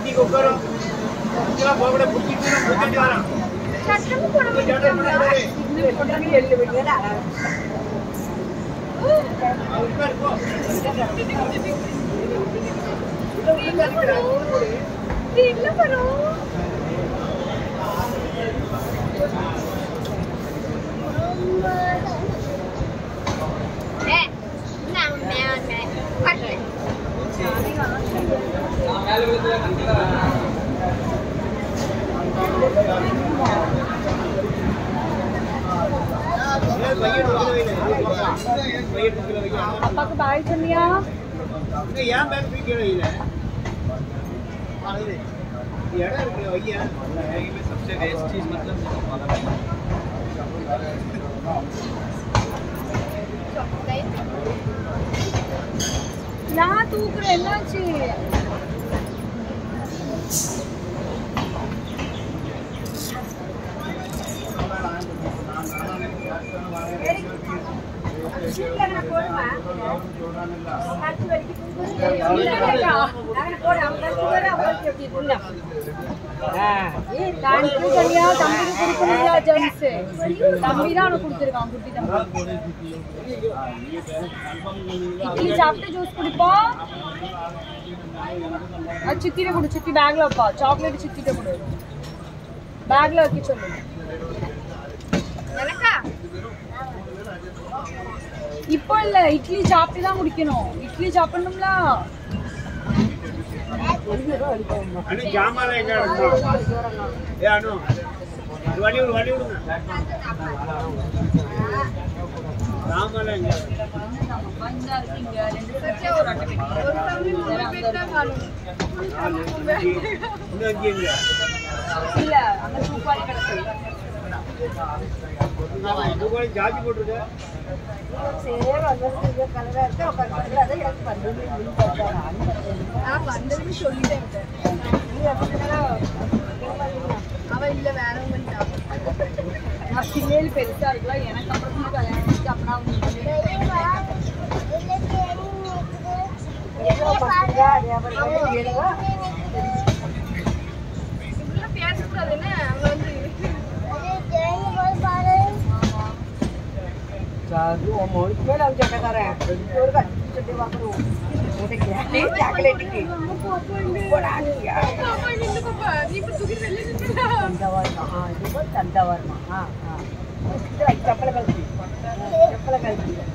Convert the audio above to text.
அப்பா को बाय चलिया ये यहां बैग भी क्यों नहीं है ये यार भैया में सबसे बेस्ट चीज मतलब यहाँ तूक रहना चाहिए இட்லி சாப்பிட்டு ஜூஸ் குடிப்போம் சித்திர கொடு சித்தி பேக்ல வைப்பா சாக்லேட் சித்திட்ட கொடு பேக்ல வைக்க சொல்லு இப்போ இல்ல இட்லி சாப்பிட்டு தான் முடிக்கணும் இட்லி சாப்பிடணும்ல அனு ஜாமால எங்க இருக்கு ஏ அனு வலி விடுங்க ஜாமால எங்க பஞ்சா இருக்கீங்க ரெண்டு பேரும் ஒரு தம்பி மூணு பேர் தான் காணும் இன்னும் அங்கே இல்ல அங்க சூப்பாரி கிடக்கு दुकान जाजी बोल रहे हैं सेव अगर ये कलर है तो बंदर अरे यार बंदर में मिल जाता है आप बंदर भी छोड़ी दे ये अपने அவ இல்ல வேற ஒண்ணா நான் ஃபீமேல் பெருசா இருக்கல எனக்கு அப்புறம் கல்யாணம் பண்ணி அப்பனா ये बंदर है पर ये लगा இவ்வளவு பேச கூடாதுன்னு அவங்க வந்து जादू मोर पे लग जाता कर रहा है और का चट्टी वाकरो वो देख ले चॉकलेट की बड़ा दिया पापा निन्नु पापा नी पर सुगिर వెళ్ళే నిన్ను चंदावर हां ये बहुत चंदावर हां हां चप्पल गलती